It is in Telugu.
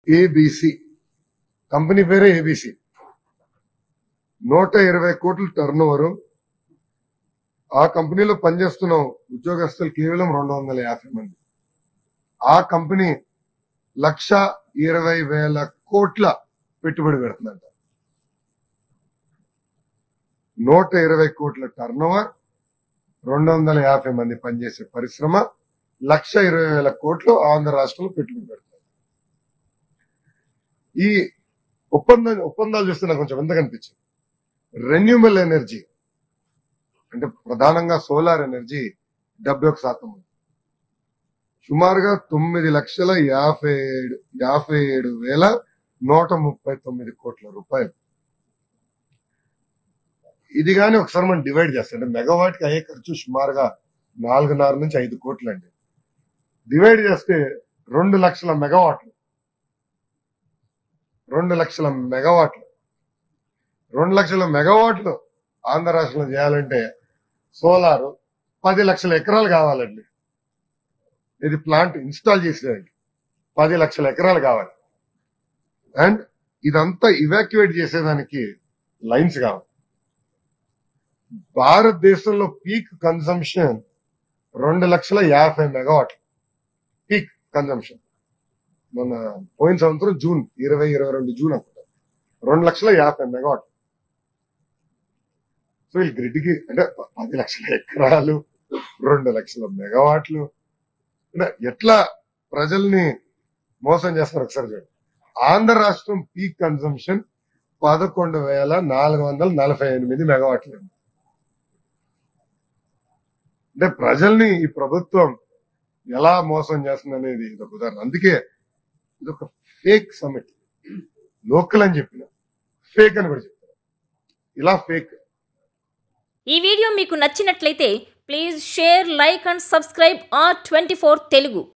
ఏబిసి కంపెనీ పేరే ఏబిసి 120 కోట్ల టర్న్ ఓవర్. ఆ కంపెనీలో పనిచేస్తున్న ఉద్యోగస్తులు కేవలం 250 మంది. ఆ కంపెనీ 1,20,000 కోట్ల పెట్టుబడి పెడుతుందంట. 120 కోట్ల టర్న్ ఓవర్, 250 మంది పనిచేసే పరిశ్రమ, 1,20,000 కోట్లు ఆంధ్ర రాష్ట్రంలో పెట్టుబడి పెడుతుంది. ఈ ఒప్పందాలు చూస్తే నాకు కొంచెం వింతగా అనిపించింది. రెన్యూబుల్ ఎనర్జీ అంటే ప్రధానంగా సోలార్ ఎనర్జీ 71% ఉంది. సుమారుగా 9,57,139 కోట్ల రూపాయలు. ఇది కానీ ఒకసారి మనం డివైడ్ చేస్తాం అంటే మెగావాట్ కి అయ్యే ఖర్చు సుమారుగా 4.5 నుంచి 5 కోట్లు అండి. డివైడ్ చేస్తే 2 లక్షల మెగావాట్లు 2 లక్షల మెగావాట్లు 2 లక్షల మెగావాట్లు ఆంధ్ర రాష్ట్రంలో చేయాలంటే సోలార్ 10 లక్షల ఎకరాలు కావాలండి. ఇది ప్లాంట్ ఇన్స్టాల్ చేసేదానికి 10 లక్షల ఎకరాలు కావాలి. అండ్ ఇదంతా ఇవాక్యువేట్ చేసేదానికి లైన్స్ కావాలి. భారతదేశంలో పీక్ కన్సంప్షన్ 2,50,000 మెగావాట్లు పీక్ కన్సంప్షన్. మన పోయిన సంవత్సరం జూన్ 2022 జూన్ అనుకుంటా 2,50,000 మెగావాట్లు. సో వీళ్ళు గ్రిడ్కి అంటే 10 లక్షల ఎకరాలు 2 లక్షల మెగావాట్లు ఎట్లా ప్రజల్ని మోసం చేస్తారు ఒకసారి చూడండి. ఆంధ్ర రాష్ట్రం పీక్ కన్సంప్షన్ 11,448 మెగావాట్లు. అంటే ప్రజల్ని ఈ ప్రభుత్వం ఎలా మోసం చేస్తుంది అనేది ఇది ఒక ఉదాహరణ. అందుకే ఇది ఒక ఫేక్ సమిట్. లోకల్ అని చెప్పిన ఫేక్ అని కూడా చెప్తారు. ఇలా ఫేక్. ఈ వీడియో మీకు నచ్చినట్లయితే please share, like and subscribe R24 Telugu.